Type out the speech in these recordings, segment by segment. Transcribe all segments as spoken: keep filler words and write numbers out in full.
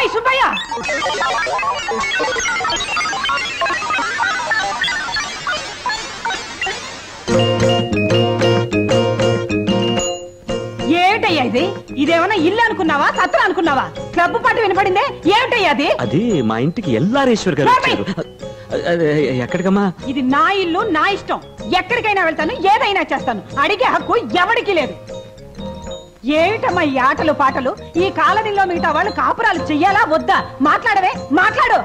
ఓయ్ సుబ్బయ్య, ఏమిటయ్యా ఇది? ఇదేమన్నా ఇల్లు అనుకున్నావా, సత్రం అనుకున్నావా? క్లబ్ పాట వినపడిందే, ఏమిటయ్యా అది? అది మా ఇంటికి ఎల్లారేశ్వర్ గారు వచ్చారు. ఎక్కడికమ్మా? ఇది నా ఇల్లు, నా ఇష్టం. ఎక్కడికైనా వెళ్తాను, ఏదైనా చేస్తాను. అడిగే హక్కు ఎవరికి లేదు. ఏమిటమ్మా ఈ ఆటలు పాటలు? ఈ కాలనీలో మిగతా వాళ్ళు కాపురాలు చెయ్యాలా వద్దా? మాట్లాడవే, మాట్లాడు.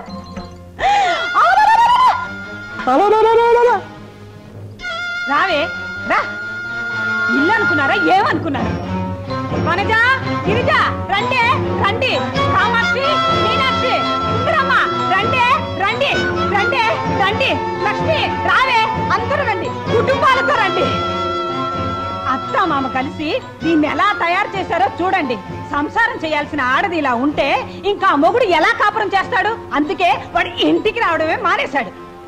రావే రా. ఇల్లు అనుకున్నారా, ఏమనుకున్నారా? వనజ, గిరిజ, రండి రండి. కామాక్షి, మీనాక్షి, సుందరమ్మ, రండి రండి రండి రండి. లక్ష్మి, రావే, అందరూ రండి, కుటుంబాలతో రండి. అత్త మామ కలిసి దీన్ని ఎలా తయారు చేశారో చూడండి. సంసారం చేయాల్సిన ఆడది ఇలా ఉంటే ఇంకా మొగుడు ఎలా కాపురం చేస్తాడు? అందుకే వాడు ఇంటికి రావడమే మానేశాడు.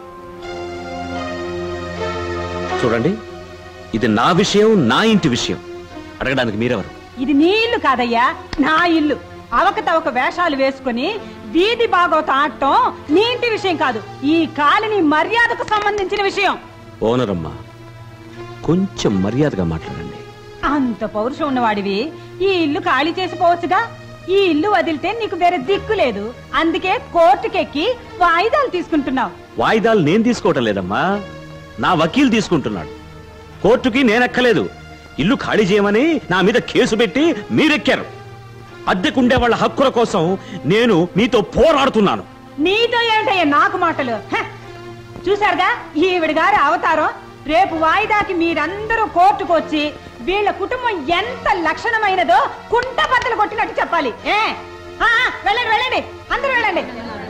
చూడండి, ఇది నా విషయం, నా ఇంటి విషయం. అడగడానికి మీరెవరు? ఇది నీ ఇల్లు కాదయ్యా, నా ఇల్లు. అవకతవక వేషాలు వేసుకుని వీధి బాగోత ఆడటం నీ ఇంటి విషయం కాదు, ఈ కాలనీ మర్యాదకు సంబంధించిన విషయం. ఓనరమ్మా, కొంచెం మర్యాదగా మాట్లాడండి. అంత పౌరుషం ఉన్నవాడివి ఈ ఇల్లు ఖాళీ చేసిపోవచ్చుగా. ఈ ఇల్లు వదిలితే నీకు వేరే దిక్కు లేదు. అందుకే కోర్టుకెక్కి వాయిదాలు తీసుకుంటున్నావు. వాయిదాలు నేను తీసుకోవటం లేదమ్మా, నా వకీలు తీసుకుంటున్నాడు. కోర్టుకి నేనెక్కలేదు. ఇల్లు ఖాళీ చేయమని నా మీద కేసు పెట్టి మీరెక్కారు. అద్దెకుండే వాళ్ళ హక్కుల కోసం నేను మీతో పోరాడుతున్నాను. నీతో ఏంటయ్యా నాకు మాటలు? చూశారుగా ఈవిడ గారి అవతారం. రేపు వాయిదాకి మీరందరూ కోర్టుకు వచ్చి వీళ్ళ కుటుంబం ఎంత లక్షణమైనదో కుంట బద్దలు కొట్టినట్టు చెప్పాలి. ఏ వెళ్ళండి వెళ్ళండి, అందరూ వెళ్ళండి.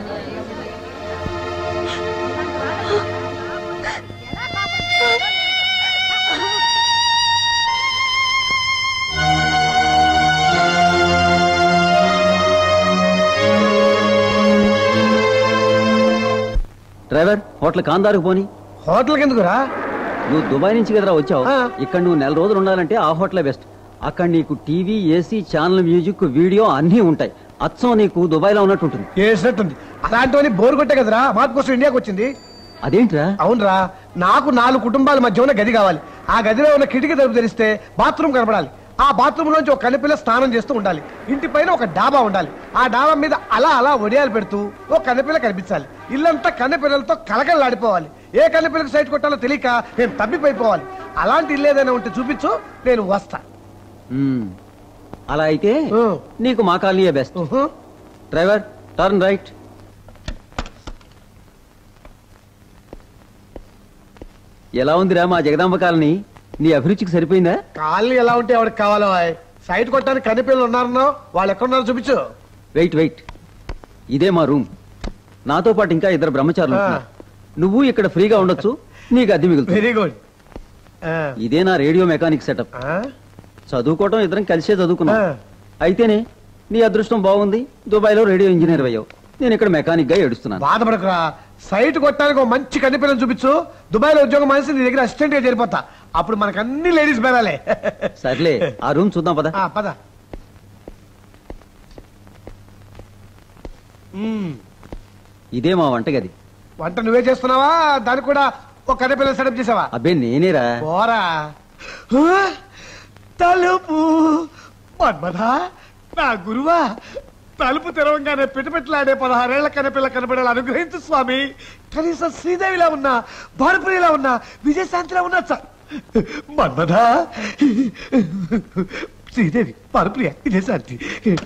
డ్రైవర్, హోటల్ కాందారుకు పోని. హోటల్ కిందకురా? నువ్వు దుబాయ్ నుంచి కదరా వచ్చావు. ఇక్కడ నువ్వు నెల రోజులు ఉండాలంటే ఆ హోటలే బెస్ట్. అక్కడ నీకు TV, AC, channel, music, video అన్నీ ఉంటాయి. అచ్చం నీకు దుబాయ్ లో ఉన్నట్టు ఉంటుంది. చేసినట్టుంది. అలాంటివన్నీ బోర్ కొట్టే కదరా మార్పు కోసం ఇండియాకి వచ్చింది. అదేంట్రా? అవునరా, నాకు నాలుగు కుటుంబాల మధ్య ఉన్న గది కావాలి. ఆ గదిలో ఉన్న కిటికీ తలుపు తెరిస్తే బాత్రూమ్ కనపడాలి. ఆ బాత్రూమ్ లోంచి ఒక కన్నెపిల్ల స్నానం చేస్తూ ఉండాలి. ఇంటి పైన ఒక డాబా ఉండాలి. ఆ డాబా మీద అలా అలా ఒడియాలు పెడుతూ ఒక కన్నెపిల్ల కనిపించాలి. ఇల్లంతా కన్నెపిల్లలతో కలకలలాడిపోవాలి. ఏ కన్నెపిల్లకి సైట్ కొట్టాలో తెలియక నేను తప్పిపోయిపోవాలి. అలాంటి ఇల్లు ఏదైనా ఉంటే చూపించు, నేను వస్తా. అలా అయితే నీకు మా కాలనీయే బెస్ట్. Driver, turn right. ఎలా ఉందిరా మా జగదాంబ కాలనీ? నీ అభిరుచికి సరిపోయిందా? కాలనీ ఎలా ఉంటే ఎవరికి కావాలో? సైట్ కొట్టడానికి కన్నెపిల్లలు ఉన్నారన్నావు, వాళ్ళు ఎక్కడున్నారో చూపించు. వెయిట్ వెయిట్, ఇదే మా రూమ్. నాతో పాటు ఇంకా ఇద్దరు బ్రహ్మచారులు. నువ్వు ఇక్కడ ఫ్రీగా ఉండొచ్చు, నీకు అద్దె మిగులుతుంది. Very good. ఇదే నా రేడియో మెకానిక్ సెటప్. చదువుకోవటం ఇద్దరం కలిసే చదువుకున్నాం. అయితేనే నీ అదృష్టం బాగుంది, దుబాయ్ లో రేడియో ఇంజనీర్ అయ్యావు. నేను ఇక్కడ మెకానిక్ గా ఏడుస్తున్నాను. బాధపడకురా, సైట్ కొట్టడానికి ఒక మంచి కన్నెపిల్లని చూపించు. దుబాయ్ లో ఉద్యోగం మనిషి నీ దగ్గర అసిస్టెంట్ గా చేరిపోతా. అప్పుడు మనకు అన్ని లేడీస్ బేరాలే. సర్లే, ఆ రూమ్ చూద్దాం పద. పద. ఇదే మా వంటగది. వంట నువ్వే చేస్తున్నావా? దానికి కూడా ఒక కన్నెపిల్ల సెటప్ చేసావా? అబ్బే నేనేరా. పోరా. తలుపు మన్మథా, నా గురువా, తలుపు తెరవంగానే పిటపిట్లాడే పదహారేళ్ల కన్నెపిల్ల కనబడేలా అనుగ్రహించు స్వామి. కనీసం శ్రీదేవిలా ఉన్నా, భారపురిలా ఉన్నా, విజయశాంతిలా ఉన్నా సార్. మన్మథా, శ్రీదేవి, భారప్రియ, విజయశాంతి.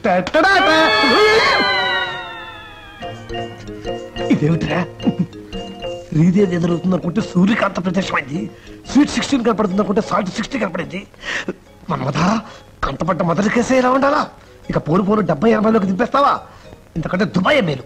ఇదేమిట్రా? శ్రీదేవి ఎదురవుతుంది అనుకుంటే సూర్యకాంత ప్రత్యక్షమైంది. స్వీట్ సిక్స్టీన్ కనపడుతుంది అనుకుంటే సాల్ట్ సిక్స్టీ కనపడింది. మన్మథా, కంటపడ్డ మొదటి కేసే ఎలా ఉండాలా? ఇక పోను పోను డెబ్బై ఎనభైలోకి దింపేస్తావా? ఇంతకంటే దుబాయ్ మేలు.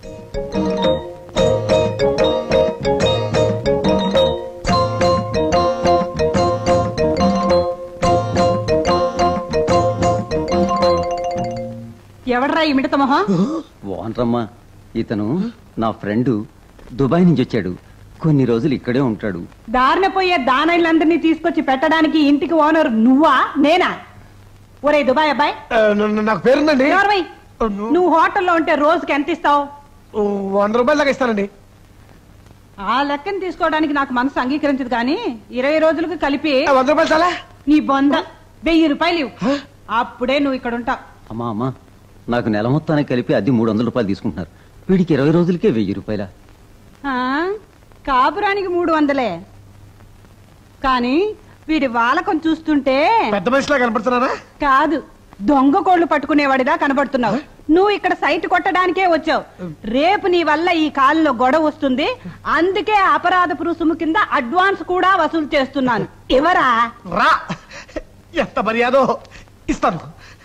ఎవడరా ఈ మిడత మొహం? వానరమ్మా, ఇతను నా ఫ్రెండ్, దుబాయ్ నుంచి వచ్చాడు. కొన్ని రోజులు ఇక్కడే ఉంటాడు. దారిన పోయే దానైళ్ళందరినీ తీసుకొచ్చి పెట్టడానికి ఇంటికి ఓనర్ నువ్వా నేనా? ఒరే దుబాయ్ అబ్బాయి, నాకు పేరుందండి. నువ్వు హోటల్లో ఉంటే రోజుకి ఎంత ఇస్తావు? వంద రూపాయల దాకా ఇస్తానండి. ఆ లెక్కను తీసుకోవడానికి నాకు మనసు అంగీకరించదు కానీ ఇరవై రోజులకు కలిపి వంద రూపాయలు చాలా. నీ బొంద వెయ్యి రూపాయలు ఇవ్వు, అప్పుడే నువ్వు ఇక్కడ ఉంటావు. అమ్మా అమ్మా, నాకు నెల మొత్తానికి కలిపి అది మూడు వందల రూపాయలు తీసుకుంటున్నారు. వీడికి ఇరవై రోజులకే వెయ్యి రూపాయల. కాపురానికి మూడు వందలే కానీ వీడి వాలకం చూస్తుంటే పెద్ద మనిషిలా కనపడుతున్నారా? కాదు, దొంగ కోళ్లు పట్టుకునేవాడిలా కనబడుతున్నావు. నువ్వు ఇక్కడ సైట్ కొట్టడానికే వచ్చావు. రేపు నీ వల్ల ఈ కాలంలో గొడవ వస్తుంది, అందుకే అపరాధపు రుసుము కింద అడ్వాన్స్ కూడా వసూలు చేస్తున్నాను. ఎవరా? రా, ఎంత మర్యాదో ఇస్తాను.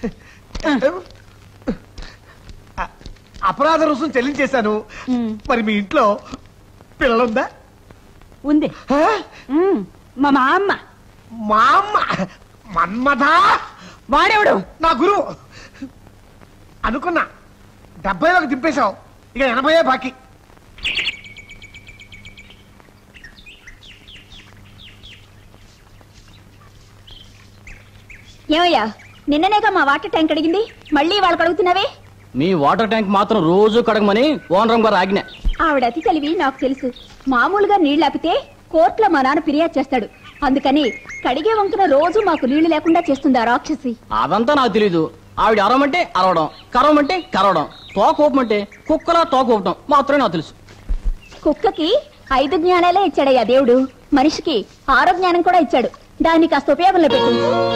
అపరాధ రుసుము చెల్లించేశాను. మరి మీ ఇంట్లో పిల్లలుందా? ఉంది. మా మా అమ్మ. మా అమ్మ మన్మథ. వాడెవడు? నా గురువు. అనుకున్నా డెబ్బైలోకి దింపేశావు, ఇక ఎనభై బాకీ. ఏమయ్యా, నిన్ననేగా మా వాటర్ ట్యాంక్ అడిగింది, మళ్ళీ వాళ్ళు కడుగుతున్నావే? మీ వాటర్ ట్యాంక్ మాత్రం రోజు కడగమని ఓనరం గారు ఆజ్ఞ. ఆవిడ అతి తెలివి నాకు తెలుసు. మామూలుగా నీళ్లు ఆపితే కోర్టులో మా నాన్న ఫిర్యాదు చేస్తాడు. అందుకని కడిగే వంకన రోజు మాకు నీళ్లు లేకుండా చేస్తుంది ఆ రాక్షసి. అదంతా నాకు తెలీదు. ఆవిడ అరవమంటే అరవడం, కరవమంటే కరవడం, తోక ఊపమంటే కుక్కలా తోక ఊపడం మాత్రమే నాకు తెలుసు. కుక్కకి ఐదు జ్ఞానాలే ఇచ్చాడయ్యా దేవుడు, మనిషికి ఆరో జ్ఞానం కూడా ఇచ్చాడు. దాన్ని కాస్త ఉపయోగంలో పెట్టు.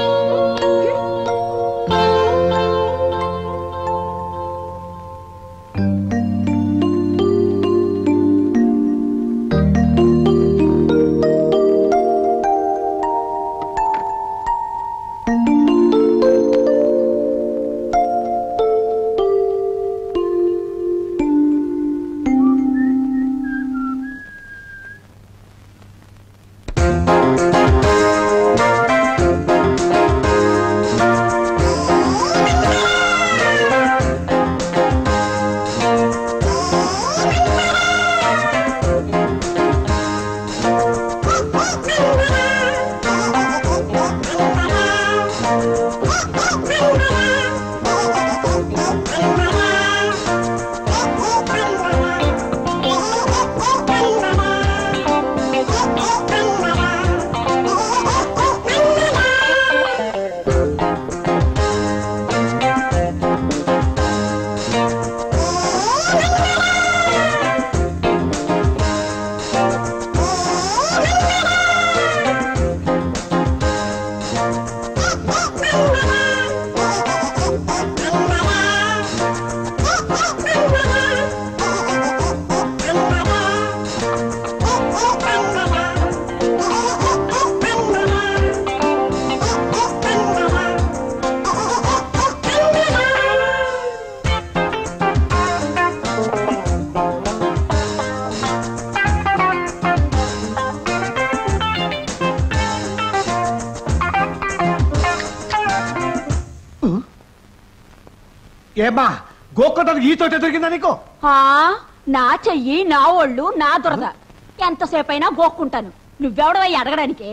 ఏమ్మా, గోక్కోటానికి ఈ తోట దొరికిందా నీకు? నా చెయ్యి, నా ఒళ్ళు, నా దురద. ఎంతసేపు అయినా గోక్కుంటాను. నువ్వెవడవై అడగడానికి?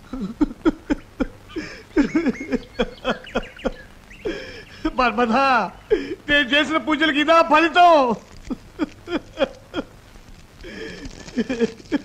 మన్మథ, నేను చేసిన పూజలకి ఇదా ఫలితం.